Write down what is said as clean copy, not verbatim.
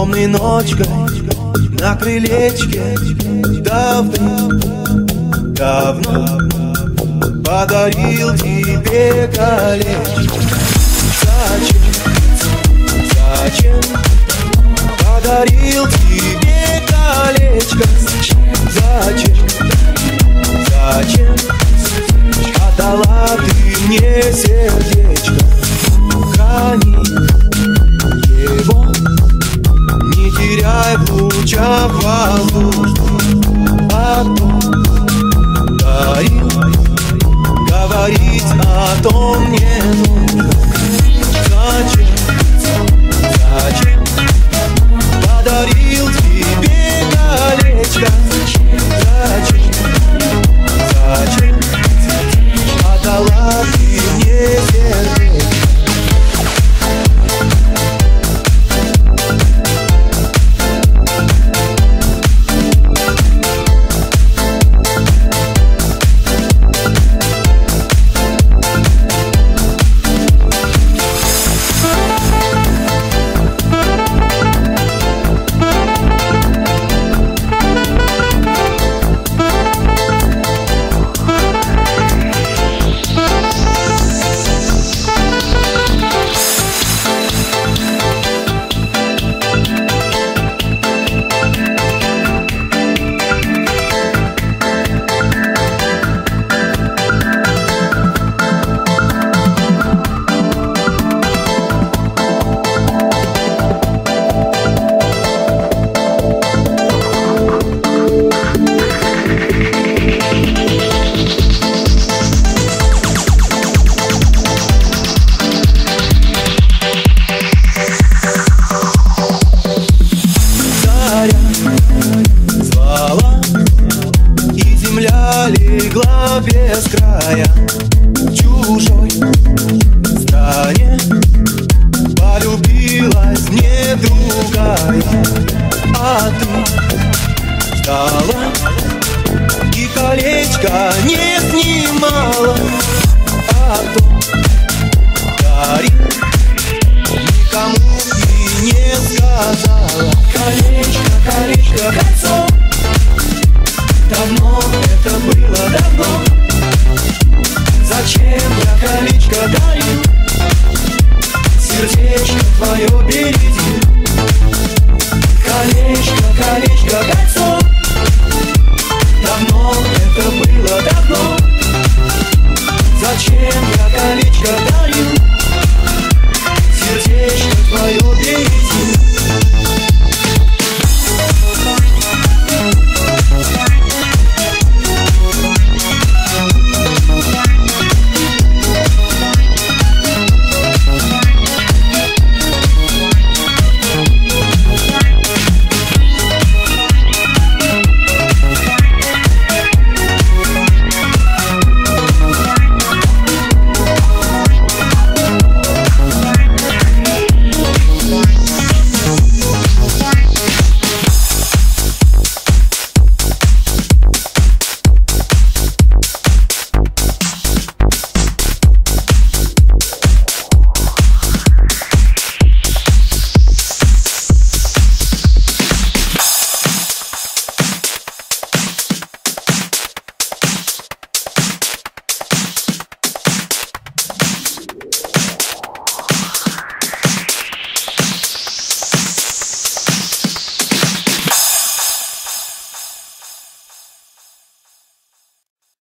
Темной ночкой на крылечке давно подарил тебе колечко. Зачем подарил тебе колечко? Зачем отдала ты мне сердечко? Храни его, не теряй в лучах воздушных. Потом дарил, говорить о том не нужно. Зачем подарил тебе колечко? Зачем отдала ты мне сердечко? Звала, и земля легла без края. В чужой стране полюбилась мне другая. А ты ждала и колечко не снимала, а то дарил, никому и не сказала. Колечко, колечко, кольцо, давно это было, давно. Зачем я колечко дарил? Сердечко твое береги.